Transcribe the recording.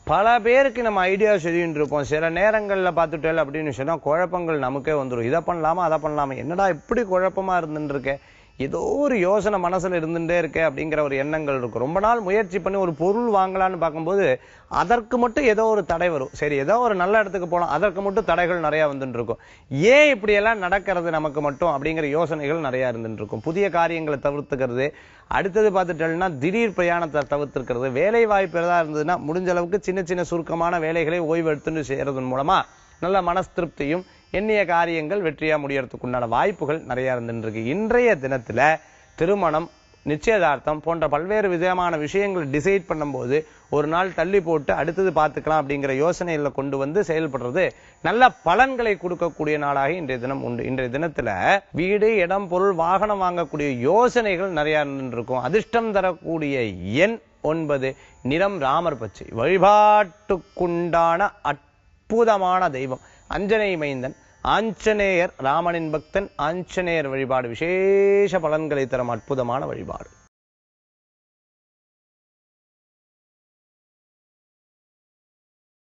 பல பேருக்கு நம்ம ஐடியா சொல்லிட்டு இருப்போம். சில நேரங்களில் பார்த்துட்டேன் அப்படின்னு சொன்னா குழப்பங்கள் நமக்கே வந்துடும். இதை பண்ணலாமா அதை பண்ணலாமா, என்னடா இப்படி குழப்பமா இருந்துட்டு இருக்கேன், ஏதோ ஒரு யோசனை மனசுல இருந்துட்டே இருக்கே அப்படிங்கிற ஒரு எண்ணங்கள் இருக்கும். ரொம்ப நாள் முயற்சி பண்ணி ஒரு பொருள் வாங்கலான்னு பார்க்கும்போது அதற்கு மட்டும் ஏதோ ஒரு தடை வரும். சரி, ஏதோ ஒரு நல்ல இடத்துக்கு போகலாம், அதற்கு மட்டும் தடைகள் நிறைய வந்துட்டு இருக்கும். ஏன் இப்படி எல்லாம் நடக்கிறது நமக்கு மட்டும் அப்படிங்கிற யோசனைகள் நிறைய இருந்துட்டு இருக்கும். புதிய காரியங்களை தவிர்த்துக்கிறது, அடுத்தது பார்த்துட்டேன்னா திடீர் பிரயாணத்தை தவிர்த்துக்கிறது, வேலை வாய்ப்பு ஏதாவது இருந்ததுன்னா முடிஞ்ச அளவுக்கு சின்ன சின்ன சுருக்கமான வேலைகளை ஓய்வு எடுத்துட்டு செய்யறதன் மூலமா நல்ல மனஸ் திருப்தியும் எண்ணிய காரியங்கள் வெற்றியா முடியறதுக்கு உண்டான வாய்ப்புகள் நிறைய இருந்துருக்கு. இன்றைய தினத்துல திருமணம், நிச்சயதார்த்தம் போன்ற பல்வேறு விதமான விஷயங்கள் டிசைட் பண்ணும்போது ஒரு நாள் தள்ளி போட்டு அடுத்தது பார்த்துக்கலாம் அப்படிங்கிற யோசனைகளை கொண்டு வந்து செயல்படுறது நல்ல பலன்களை கொடுக்கக்கூடிய நாளாக இன்றைய தினம் உண்டு. இன்றைய தினத்துல வீடு, இடம், பொருள், வாகனம் வாங்கக்கூடிய யோசனைகள் நிறைய இருந்திருக்கும். அதிர்ஷ்டம் தரக்கூடிய எண் 9, நிறம் ராமர் பச்சை. வழிபாட்டுக்குண்டான அற்புதமான தெய்வம் அஞ்சனை மைந்தன், ஆஞ்சநேயர், ராமனின் பக்தன், ஆஞ்சநேயர் வழிபாடு விசேஷ பலன்களை தரும் அற்புதமான வழிபாடு.